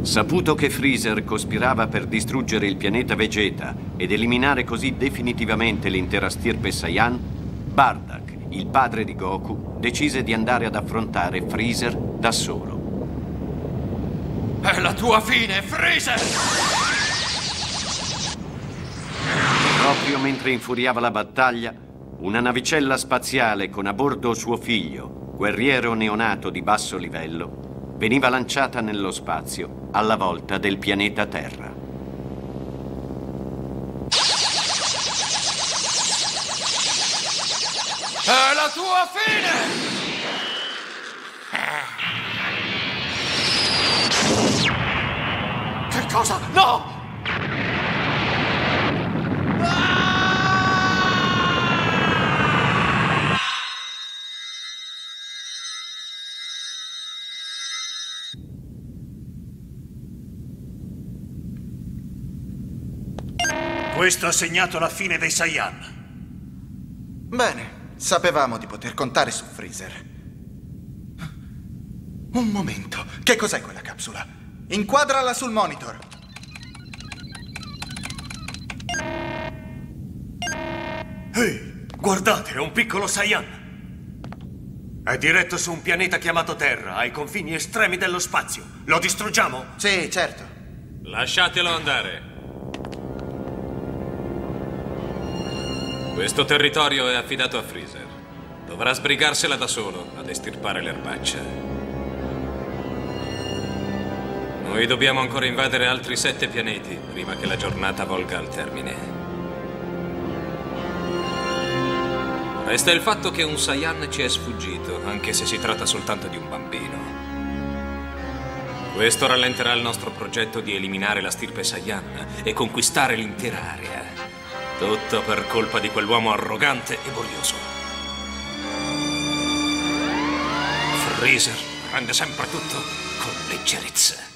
Saputo che Freezer cospirava per distruggere il pianeta Vegeta ed eliminare così definitivamente l'intera stirpe Saiyan, Bardock, il padre di Goku, decise di andare ad affrontare Freezer da solo. È la tua fine, Freezer! Proprio mentre infuriava la battaglia, una navicella spaziale con a bordo suo figlio, guerriero neonato di basso livello, veniva lanciata nello spazio alla volta del pianeta Terra. È la tua fine! Che cosa? No! Questo ha segnato la fine dei Saiyan. Bene, sapevamo di poter contare su Freezer. Un momento, che cos'è quella capsula? Inquadrala sul monitor. Ehi, guardate, è un piccolo Saiyan. È diretto su un pianeta chiamato Terra, ai confini estremi dello spazio. Lo distruggiamo? Sì, certo. Lasciatelo andare. Questo territorio è affidato a Freezer. Dovrà sbrigarsela da solo ad estirpare l'erbaccia. Noi dobbiamo ancora invadere altri 7 pianeti prima che la giornata volga al termine. Resta il fatto che un Saiyan ci è sfuggito, anche se si tratta soltanto di un bambino. Questo rallenterà il nostro progetto di eliminare la stirpe Saiyan e conquistare l'intera area. Tutto per colpa di quell'uomo arrogante e borioso. Freezer prende sempre tutto con leggerezza.